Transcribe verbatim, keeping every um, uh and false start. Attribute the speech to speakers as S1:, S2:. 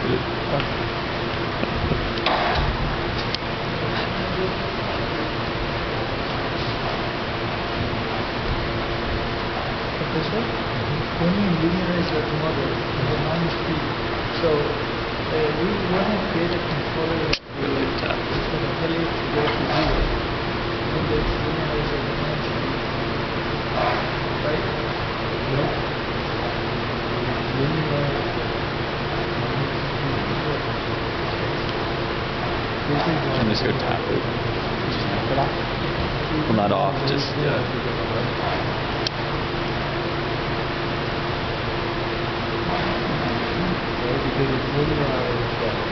S1: it.
S2: This way? When you linearize your model, the minus p. So uh, we want to create a controller that will tell it to go to zero. And it's linearize at the minus p. Right?
S3: Yep. Linearize.
S1: And just go tap it. Just tap it off. Well, not off, just uh,
S3: Because it's linearized.